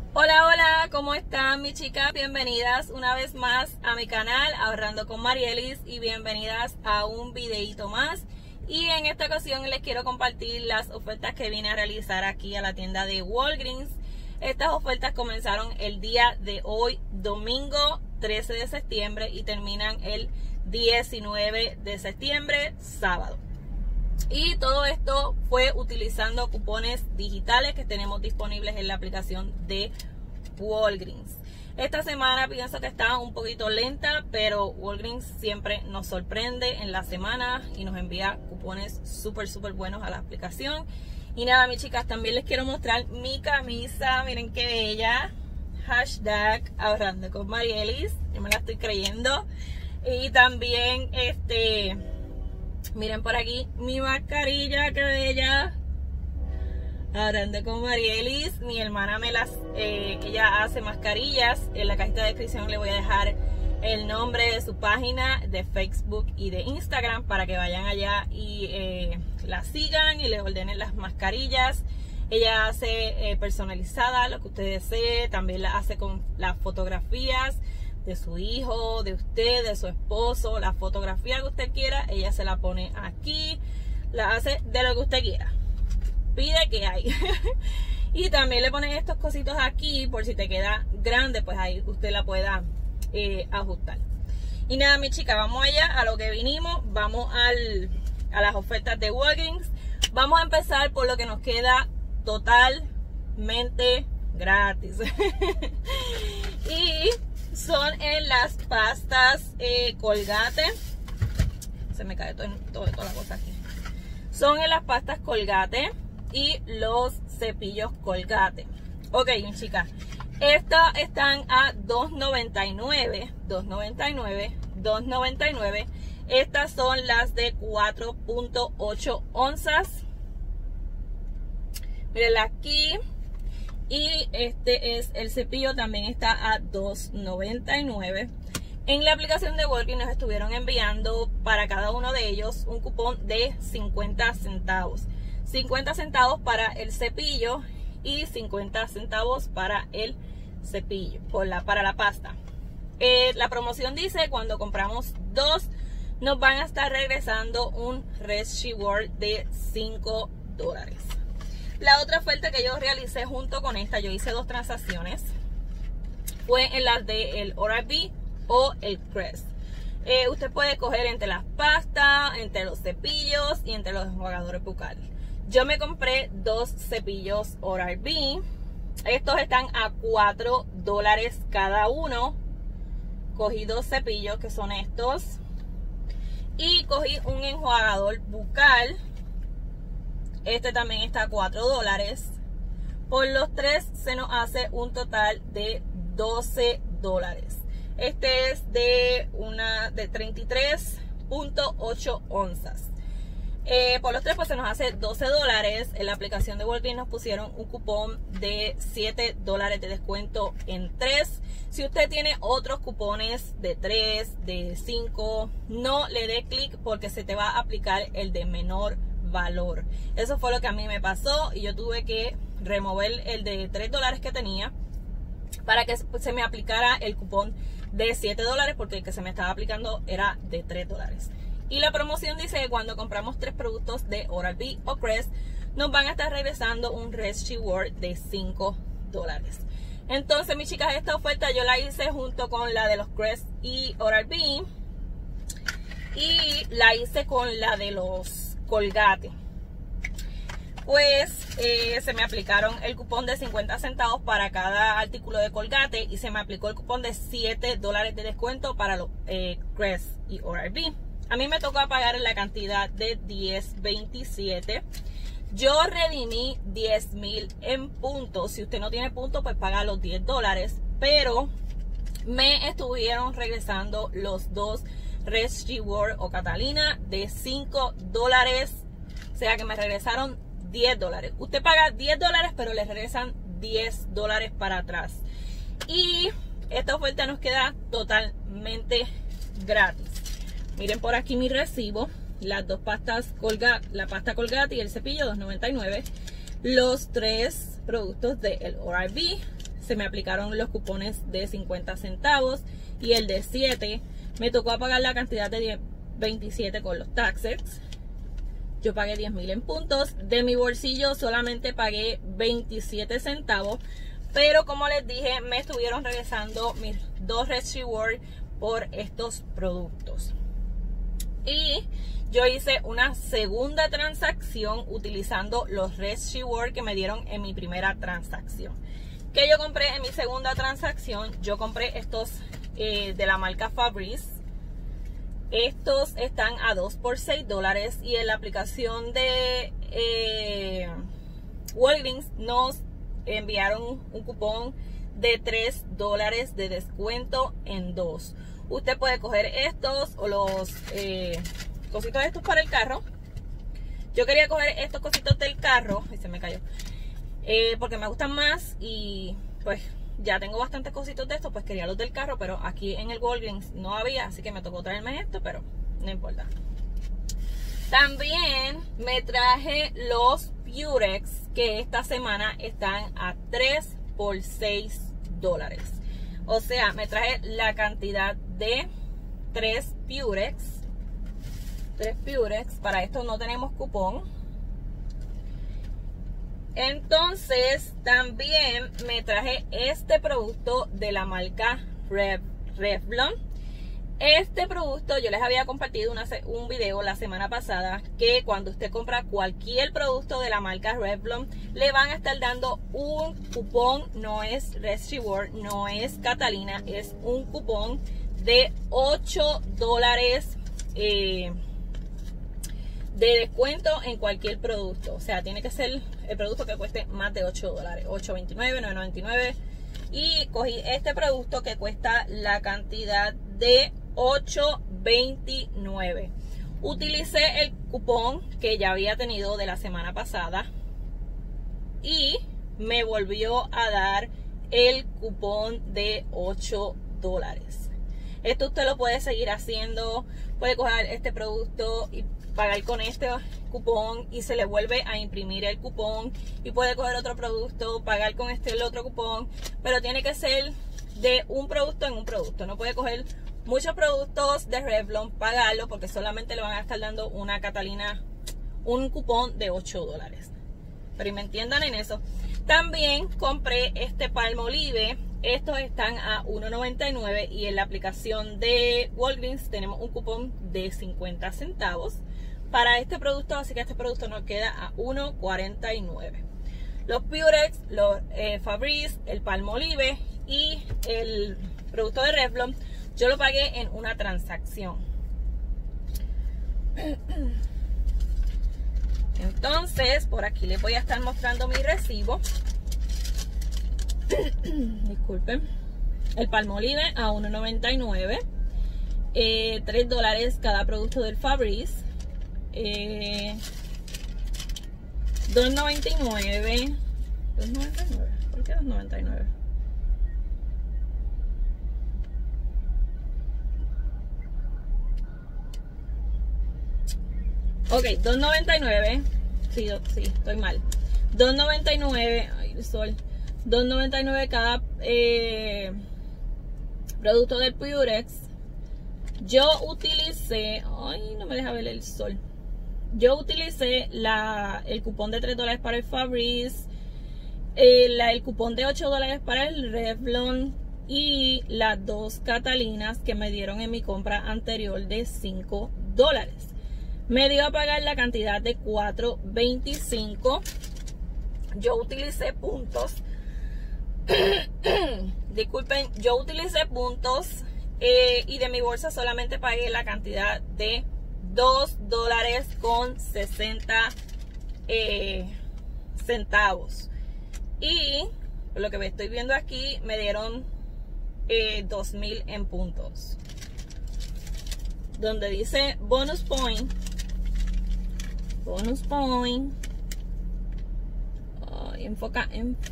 Hola, hola, ¿cómo están mis chicas? Bienvenidas una vez más a mi canal Ahorrando con Marielis y bienvenidas a un videito más. Y en esta ocasión les quiero compartir las ofertas que vine a realizar aquí a la tienda de Walgreens. Estas ofertas comenzaron el día de hoy, domingo 13 de septiembre, y terminan el 19 de septiembre, sábado. Y todo esto fue utilizando cupones digitales que tenemos disponibles en la aplicación de Walgreens. Esta semana pienso que está un poquito lenta, pero Walgreens siempre nos sorprende en la semana y nos envía cupones súper buenos a la aplicación. Y nada, mis chicas, también les quiero mostrar mi camisa. Miren qué bella. Hashtag Ahorrando con Marielis. Yo me la estoy creyendo. Y también miren por aquí mi mascarilla, qué bella. Ahorrando con Marielis. Mi hermana ella hace mascarillas. En la cajita de descripción le voy a dejar el nombre de su página de Facebook y de Instagram para que vayan allá y la sigan y le ordenen las mascarillas. Ella hace personalizada, lo que usted desee. También la hace con las fotografías de su hijo, de usted, de su esposo. La fotografía que usted quiera, ella se la pone aquí. La hace de lo que usted quiera. Pide que hay. Y también le ponen estos cositos aquí por si te queda grande, pues ahí usted la pueda ajustar. Y nada, mi chica, vamos allá a lo que vinimos. Vamos a las ofertas de Walgreens. Vamos a empezar por lo que nos queda totalmente gratis. Y son en las pastas Colgate. Se me cae toda la cosa aquí. Son en las pastas Colgate y los cepillos Colgate. Ok, mi chica, estas están a $2.99. $2.99. Estas son las de 4.8 onzas. Mírenla aquí. Y este es el cepillo, también está a $2.99. En la aplicación de Walgreens nos estuvieron enviando para cada uno de ellos un cupón de 50 centavos. 50 centavos para el cepillo y 50 centavos para el cepillo, para la pasta. La promoción dice: cuando compramos dos, nos van a estar regresando un Rest Reward de $5. La otra oferta que yo realicé junto con esta, yo hice dos transacciones, fue en las de el Oral-B o el Crest. Usted puede escoger entre las pastas, entre los cepillos y entre los enjuagadores bucales. Yo me compré dos cepillos Oral-B. Estos están a $4 cada uno. Cogí dos cepillos que son estos. Y cogí un enjuagador bucal. Este también está a $4. Por los tres se nos hace un total de $12. Este es de 33.8 onzas. Por los tres pues se nos hace $12. En la aplicación de Walgreens nos pusieron un cupón de $7 de descuento en 3. Si usted tiene otros cupones de 3, de 5, no le dé clic porque se te va a aplicar el de menor valor. Eso fue lo que a mí me pasó y yo tuve que remover el de $3 que tenía para que se me aplicara el cupón de $7 porque el que se me estaba aplicando era de $3. Y la promoción dice que cuando compramos 3 productos de Oral-B o Crest, nos van a estar regresando un Rest Reward de $5. Entonces, mis chicas, esta oferta yo la hice junto con la de los Crest y Oral-B. Y la hice con la de los Colgate. Pues se me aplicaron el cupón de 50 centavos para cada artículo de Colgate y se me aplicó el cupón de $7 de descuento para los Crest y Oral-B. A mí me tocó pagar la cantidad de $10.27. Yo redimí 10,000 en puntos. Si usted no tiene puntos, pues paga los $10. Pero me estuvieron regresando los dos Rest Reward o Catalina de $5. O sea que me regresaron $10. Usted paga $10, pero le regresan $10 para atrás. Y esta oferta nos queda totalmente gratis. Miren por aquí mi recibo. Las dos pastas Colgate, la pasta Colgate y el cepillo, $2.99. Los 3 productos de el Oral-B, se me aplicaron los cupones de 50 centavos y el de 7 me tocó pagar la cantidad de 27 con los taxes. Yo pagué 10,000 en puntos. De mi bolsillo solamente pagué 27 centavos. Pero como les dije, me estuvieron regresando mis 2 Red Rewards por estos productos. Y yo hice una segunda transacción utilizando los Red Rewards que me dieron en mi primera transacción. ¿Qué yo compré en mi segunda transacción? Yo compré estos de la marca Fabrice. Estos están a 2 por $6 y en la aplicación de Walgreens nos enviaron un cupón de $3 de descuento en 2. Usted puede coger estos o los cositos estos para el carro. Yo quería coger estos cositos del carro y se me cayó porque me gustan más y pues ya tengo bastantes cositos de estos, pues quería los del carro, pero aquí en el Walgreens no había, así que me tocó traerme esto, pero no importa. También me traje los Purex, que esta semana están a 3 por $6. O sea, me traje la cantidad de 3 Purex. 3 Purex, para esto no tenemos cupón. Entonces también me traje este producto de la marca Revlon. Este producto yo les había compartido un video la semana pasada que cuando usted compra cualquier producto de la marca Revlon le van a estar dando un cupón. No es Red Reward, no es Catalina, es un cupón de $8 de descuento en cualquier producto. O sea, tiene que ser el producto que cueste más de $8, $8.29, $9.99. Y cogí este producto que cuesta la cantidad de $8.29. Utilicé el cupón que ya había tenido de la semana pasada y me volvió a dar el cupón de $8. Esto usted lo puede seguir haciendo. Puede coger este producto y pagar con este cupón y se le vuelve a imprimir el cupón, y puede coger otro producto, pagar con el otro cupón, pero tiene que ser de un producto en un producto. No puede coger muchos productos de Revlon, pagarlo, porque solamente le van a estar dando una Catalina, un cupón de $8. Pero me entiendan en eso. También compré este Palmolive. Estos están a $1.99 y en la aplicación de Walgreens tenemos un cupón de 50 centavos para este producto, así que este producto nos queda a $1.49. Los Purex, los Fabrice, el Palmolive y el producto de Revlon yo lo pagué en una transacción. Entonces por aquí les voy a estar mostrando mi recibo. Disculpen. El Palmolive a $1.99, $3 cada producto del Fabrice, $2.99. ¿Por qué $2.99? Ok, $2.99. Sí, estoy mal. $2.99. Ay, el sol. $2.99 cada producto del Purex. Yo utilicé, ay, no me deja ver el sol. Yo utilicé el cupón de $3 para el Fabrice, el cupón de $8 para el Revlon y las 2 Catalinas que me dieron en mi compra anterior de $5. Me dio a pagar la cantidad de $4.25. Yo utilicé puntos. Disculpen, yo utilicé puntos y de mi bolsa solamente pagué la cantidad de $2.60 centavos. Y por lo que me estoy viendo aquí, me dieron 2,000 en puntos. Donde dice bonus point. Bonus point. Ay, enfoca.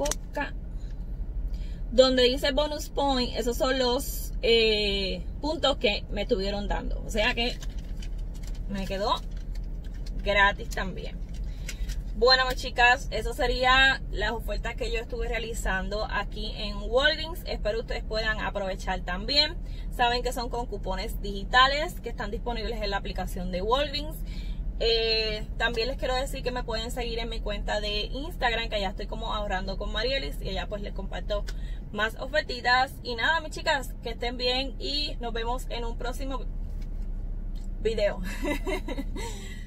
Donde dice bonus point, esos son los puntos que me estuvieron dando. O sea que me quedó gratis también. Bueno, chicas, eso sería las ofertas que yo estuve realizando aquí en Walgreens. Espero ustedes puedan aprovechar también. Saben que son con cupones digitales que están disponibles en la aplicación de Walgreens. También les quiero decir que me pueden seguir en mi cuenta de Instagram, que allá estoy como ahorrando con Marielis, y allá pues les comparto más ofertitas. Y nada, mis chicas, que estén bien y nos vemos en un próximo video.